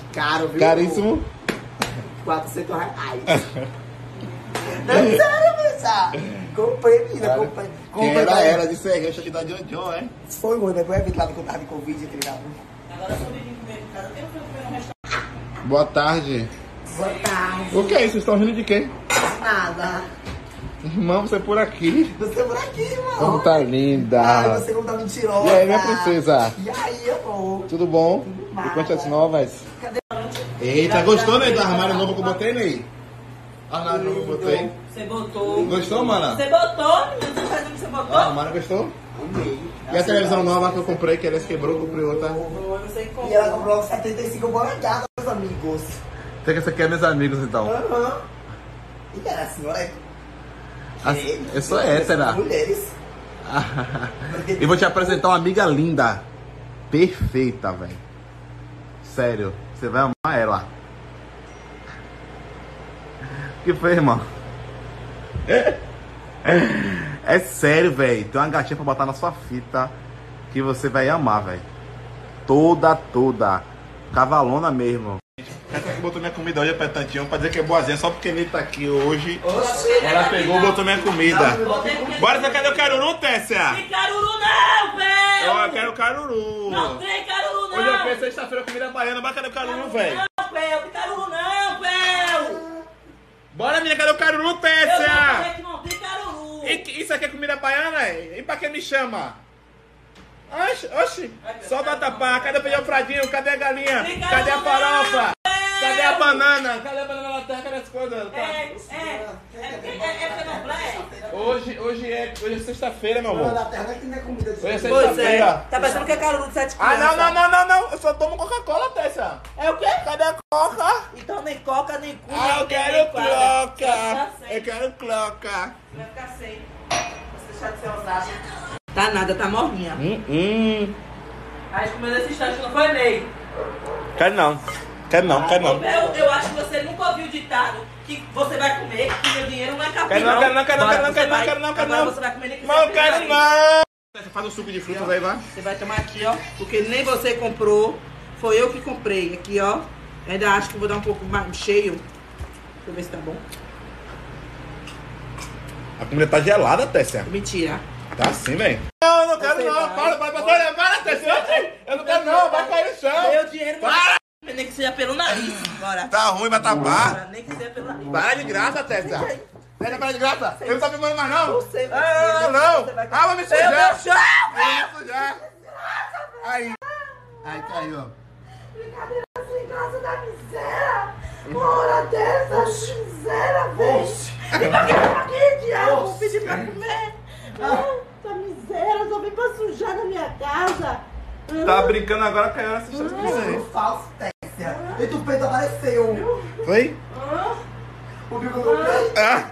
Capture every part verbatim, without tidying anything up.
Caro, viu? Caríssimo. quatrocentos reais. Não, sério, bicha. Comprei, menina, Cara, comprei. Quem comprei era pra- ela de Serrente aqui da John John, é? Foi ruim, depois eu vi lá que eu tava de Covid, aquele gado. Agora eu sou de comer em casa. Eu tenho que comer no restaurante. Boa tarde. Boa tarde. O que é isso? Vocês estão rindo de quê? Nada. Irmão, você é por aqui. Você por aqui, irmão. Como tá linda. Ai, você como tá mentirosa. E aí, minha princesa? E aí, amor? Tudo bom? Tudo E nada. quantas novas? Cadê? Eita, gostou, né, do armário novo que eu botei, Ney? Armário novo que eu botei. Você botou. Gostou, mana? Você botou, menino? Você faz o que você O botou? armário gostou? Amei. E a televisão nova que eu comprei, que ela se quebrou, comprei outra. Foi você que comprou. E ela comprou setenta e cinco polegadas, meus amigos. Você que você quer meus amigos, então? Aham. E era assim, olha. Assim, eu sou hétera. Mulheres. E vou te apresentar uma amiga linda. Perfeita, velho. Sério, você vai amar ela. O que foi, irmão? É sério, velho. Tem uma gatinha pra botar na sua fita que você vai amar, velho. Toda, toda. Cavalona mesmo. Essa que botou minha comida hoje é pra Tantinho, pra dizer que é boazinha, só porque ele tá aqui hoje. Ela pegou e botou minha comida. Bora, você cadê o caruru, Tessia? Tem caruru não, velho! Eu quero caruru. Não tem caruru não! Hoje é que sexta-feira, comida baiana. Bora, cadê o caruru, velho? Não, velho! Tem caruru não, velho! Bora, menina, cadê o caruru, Eu vou Tessia? dizer que não tem caruru! E que- Isso aqui é comida baiana? é? E pra que me chama? Oxi, oxi. Só batapá. Cadê o feijão fradinho? Cadê a galinha? Tem Cadê a caruru farofa? não, Cadê a banana? Cadê a banana na terra? Cadê as coisas? É, é, é, é, é fenoblé. Hoje, hoje é, hoje é sexta-feira, meu Mano, amor. da terra não é que nem comida de Hoje é Jesus. Pois é. sexta-feira. Tá parecendo que é caruru de sete Ah, crianças. não, não, não, não, não. Eu só tomo Coca-Cola, Tessia. É o quê? Cadê a Coca? Então nem coca, nem cu, Ah, eu nem quero nem quadra. Vai Coca. ficar sem. Eu quero Coca. Vai ficar sem. Você deixar de ser ousado. Tá nada, tá morrinha. Hum, hum. A gente comeu nesse instante, não foi, Ney? Quero não. Quero não, quero não. Eu, eu acho que você nunca ouviu o ditado que você vai comer, que meu dinheiro não é capim, Quero não, quero não, quero não, Bora, quero não, você quero não, vai- quero não, quero agora não. você vai comer nem que Não, seja quero fricaria. não. Você faz o suco de frutas aí, vai. Você vai tomar aqui, ó, porque nem você comprou, foi eu que comprei. Aqui, ó, eu ainda acho que vou dar um pouco mais cheio. Deixa eu ver se tá bom. A comida tá gelada, Tessia. Mentira. Tá assim, velho. Não, eu não quero Você não. vai. Para, para, para, para, Tessia. Eu não quero não, vai cair no chão. Meu dinheiro vai Para. nem que seja pelo nariz. Bora. Tá ruim, vai tapar. Bora, nem que seja pelo nariz. Para de graça, Tessia. Tessia, para de graça. Eu não tô filmando mais, não. Você vai Ah, comer, não. você vai- Ah, vai me Meu sujar. Deus do céu, Vai me sujar. Aí. Aí, caiu, ó. Brincadeira sem graça da miséria. Uma hora dessa, miséria, velho. E pra que pra que, diabo? Vou pedir pra comer. Ah, essa miséria, só vem pra sujar na minha casa. Tá brincando agora com essa história que Isso é falso, Tessia. E tu peito apareceu. Foi? O bico do peito. Ah.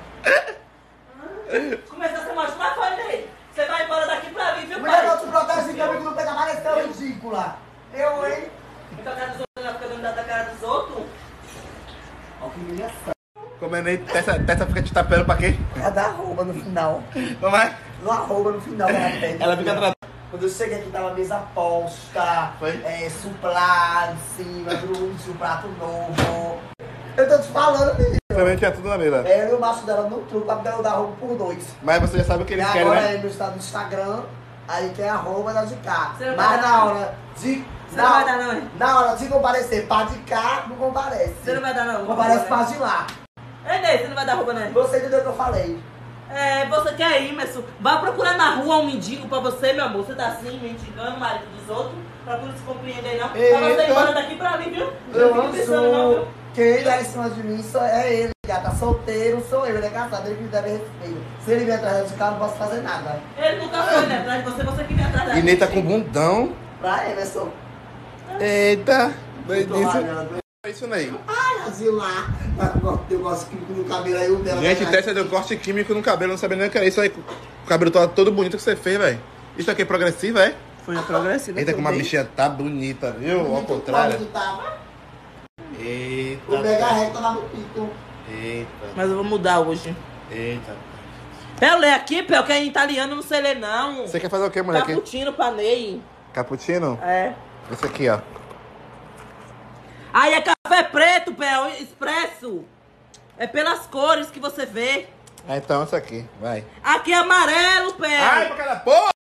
Começou a ser mais uma coisa aí. Você vai embora daqui pra mim, viu, Mulher, pai? não te protege que o bico do peito apareceu, ridícula. Eu, hein? Então a cara dos outros, ela fica dando da cara dos outros. Ó, que humilhação. Comendo aí, Tessa, Tessa fica te tapando pra quê? Ela dá arroba no final. Como é? No arroba no final ela pede. Ela fica atrás. Quando eu cheguei aqui, tava mesa posta, Foi? é, suplá em cima, grude, um prato novo. Eu tô te falando, menino. Também tinha tudo na mesa. Ela e o macho dela no truque, pra dar arroba por dois. Mas você já sabe o que E eles querem, agora né? é no estado do Instagram, aí quer arroba da de cá. Você não vai Mas dar na não? hora de... Você não vai dar não, hein? Na hora de comparecer pra de cá, não comparece. Você não vai dar não. Comparece pra de lá. É, Ney, você não vai dar roupa, né? Você entendeu o que eu falei? É, você quer ir, mas vai procurar na rua um mendigo pra você, meu amor. Você tá assim, mendigando o marido dos outros, pra tu não se compreender, não. Pra você Eita. ir embora daqui pra mim, viu? Eu Não não fique pensando, não, sou. viu? Quem dá em cima de mim só é ele. Gata solteiro, sou eu. Ele é casado, ele que deve respeito. Se ele vier atrás de cá, eu não posso fazer nada. Ele nunca foi, né? Atrás de você, você que vem atrás da E Ney tá gente. com bundão. Pra Emerson. Eita. Tô Doidice. largando. É isso, Ney. Ai, assim lá. Eu gosto que no cabelo aí o dela. Gente, vai- Tessa deu corte químico no cabelo. Não sabia nem o que era isso aí. O cabelo tá todo bonito que você fez, velho. Isso aqui é progressivo, é? Foi a progressiva. Eita, como a bichinha tá bonita, viu? Ao Muito contrário. quando tava, Eita. O mega rec tava no pico. Eita. Mas eu vou mudar hoje. Eita. Eu leio aqui, Pel, que é em italiano, não sei ler, não. Você quer fazer o que, moleque? Cappuccino pra Ney. Cappuccino? É. Esse aqui, ó. Aí é café preto, Pel, expresso. É pelas cores que você vê. Então, isso aqui, vai. Aqui é amarelo, Pel. Ai, pra cada porra!